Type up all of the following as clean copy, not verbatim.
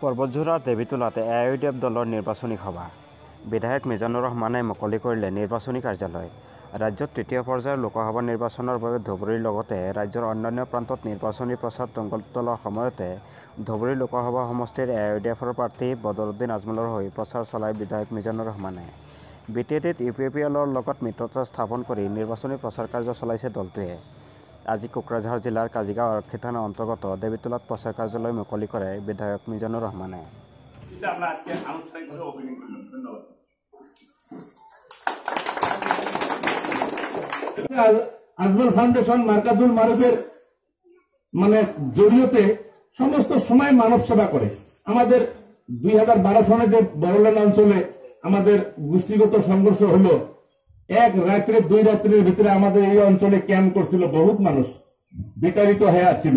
Parbatjhora দেৱীতোলাতে AIUDF দলৰ নিৰ্বাচনী সভা। বিধায়ক মিজানুৰ ৰহমানে মুকলি কৰিলে নিৰ্বাচনী কাৰ্যালয়। ৰাজ্যত তৃতীয় পৰ্যায়ৰ লোকসভা নিৰ্বাচনৰ বাবে ধুবুৰীৰ লগতে ৰাজ্যৰ অন্যান্য প্ৰান্তত নিৰ্বাচনী প্ৰচাৰ তুংগত তোলাৰ সময়তে ধুবুৰী লোকসভা সমষ্টিৰ এআইইউডিএফৰ প্ৰাৰ্থী বদৰুদ্দিন আজমলৰ হৈ প্ৰচাৰ চলায় বিধায়ক মিজানুৰ ৰহমানে। বিটিএডিত ইউপিপিএলৰ লগত মিত্ৰতা স্থাপন কৰি নিৰ্বাচনী প্ৰচাৰ কাৰ্য চলাইছে দলটোৱে। আজি কোকৰাঝাৰ জিলাৰ কাজিগাঁও আৰক্ষী থানাৰ অন্তৰ্গত দেৱীতোলাত প্ৰচাৰ কাৰ্যালয় মুকলি কৰে বিধায়ক মিজানুৰ ৰহমানে। আজমল ফাউন্ডেশন মার্কাজুল মারুফের জড়িয়ে সমস্ত সময় মানব সেবা করে। আমাদের 2012 সনে যে বড়লেন অঞ্চলে আমাদের গোষ্ঠীগত সংঘর্ষ হলো, এক রাত্রে 2 রাত্রের ভিতরে আমাদের এই অঞ্চলে ক্যাম্প করছিল, বহুত মানুষ বিতাড়িত হয়ে আসছিল।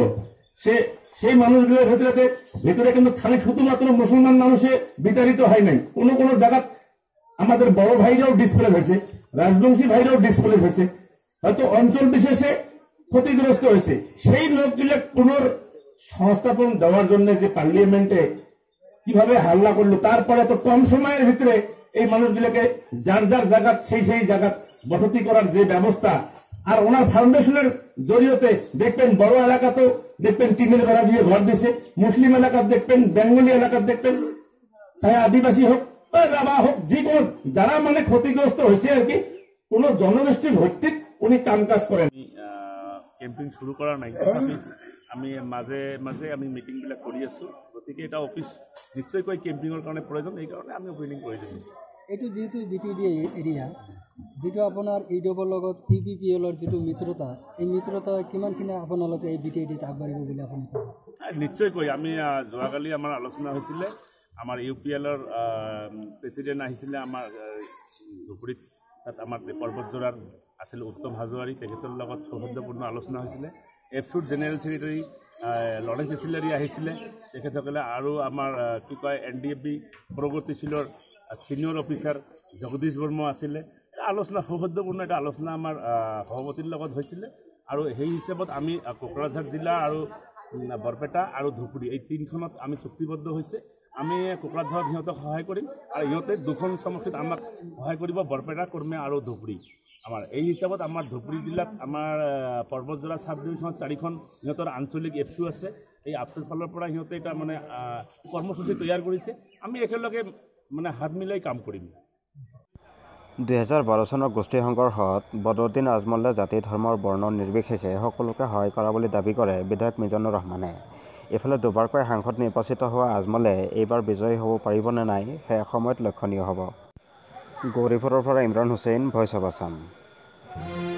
সেই মানুষগুলোর ভিতরে কিন্তু খালি শুধুমাত্র মুসলমান মানুষে বিতাড়িত হয় নাই, কোন কোন জায়গা আমাদের বড় ভাইরাও ডিসপ্লেস হয়েছে, রাজবংশী ভাইরাও ডিসপ্লেস হয়েছে, হয়তো অঞ্চল বিশেষে ক্ষতিগ্রস্ত হয়েছে। সেই লোকগুলো পুনর সংস্থাপন দেওয়ার জন্য যে পার্লামেন্টে কিভাবে হাল্লা করলো, তারপরে তো কম সময়ের ভিতরে এই মানুষগুলোকে যার যার জায়গা সেই জায়গা বসতি করার যে ব্যবস্থা, আর ওনার ফাউন্ডেশনের জড়িয়ে দেখবেন বড় এলাকা তো দেখবেন টিনের বেড়া দিয়ে ঘর দিছে, মুসলিম এলাকা দেখবেন, বেঙ্গলি এলাকা দেখবেন, তাই আদিবাসী হোক রাবা হোক, যে কোনো যারা ক্ষতিগ্রস্ত হয়েছে আর কি, কোন জনগোষ্ঠীর ভিত্তিক উনি কাম কাজ করেন। কেম্পিং শুরু করা নাই, আমি মাঝে মাঝে আমি মিটিংবিলাক কৰি আছো, গতিকে এটা অফিস নিশ্চয়কৈ কেম্পিঙৰ কাৰণে প্ৰয়োজন, এই কাৰণে আমি অপেনিং কৰিছোঁ। এইটো যেহেতু বিটিডি এৰিয়া, যেটো আপোনাৰ ইউডিএফৰ লগত ইউপিপিএলৰ যেটো মিত্ৰতা, এই মিত্ৰতা কিমানখিনি আপোনালোকে এই বিটিডিত আগবাঢ়িব বুলি আপুনি ভাবে? নিশ্চয়কৈ আমি যোৱাকালি আমাৰ আলোচনা হৈছিলে, আমাৰ ইউপিএলৰ প্ৰেচিডেণ্ট আহিছিলে আমাৰ ধুবুৰীত, তাত আমাৰ পৰ্বতজোৰাৰ আছিল উত্তম হাজোৱাৰী, তেখেতৰ লগত সৌহাৰ্দ্যপূৰ্ণ আলোচনা হৈছিলে। এফচুৰ জেনেৰেল ছেক্ৰেটাৰী লৰেন্স এচিলাৰী আহিছিলে, তেখেতসকলে আৰু আমাৰ কি কয় NDFB প্ৰগতিশীলৰ ছিনিয়ৰ অফিচাৰ জগদীশ বৰ্মা আছিলে। আলোচনা সৌহাৰ্দ্যপূৰ্ণ এটা আলোচনা আমাৰ সভাপতিৰ লগত হৈছিলে, আৰু সেই হিচাপত আমি কোকৰাঝাৰ জিলা আৰু বৰপেটা আৰু ধুবুৰী এই 3খনত আমি চুক্তিবদ্ধ হৈছে। আমি কোকৰাঝাৰত সিহঁতক সহায় কৰিম, আৰু সিহঁতে 2খন সমষ্টিত আমাক সহায় কৰিব, বৰপেটা, কৰ্মে আৰু ধুবুৰী। আমাৰ এই হিচাপত আমাৰ ধুবুৰী জিলাত আমাৰ পৰ্বতজোৰা চাব ডিভিশ্যনত 4খন সিহঁতৰ আঞ্চলিক এফচু আছে। এই এফচুৰ ফালৰ পৰা সিহঁতে এটা কৰ্মসূচী তৈয়াৰ কৰিছে, আমি একেলগে হাত মিলাই কাম কৰিম। 2012 চনৰ গোষ্ঠী সংঘৰ্ষত বদৰুদ্দিন আজমলে জাতি ধৰ্মৰ বৰ্ণ নিৰ্বিশেষে সকলোকে সহায় কৰা বুলি দাবী কৰে বিধায়ক মিজানুৰ ৰহমানে। ইফালে দুবাৰকৈ সাংসদ নিৰ্বাচিত হোৱা আজমলে এইবাৰ বিজয়ী হ'ব পাৰিব নে নাই সেয়া সময়ত লক্ষণীয় হ'ব। গৌৰীপুৰৰ পৰা ইমৰান হুছেইন, ভইচ অৱ আছাম।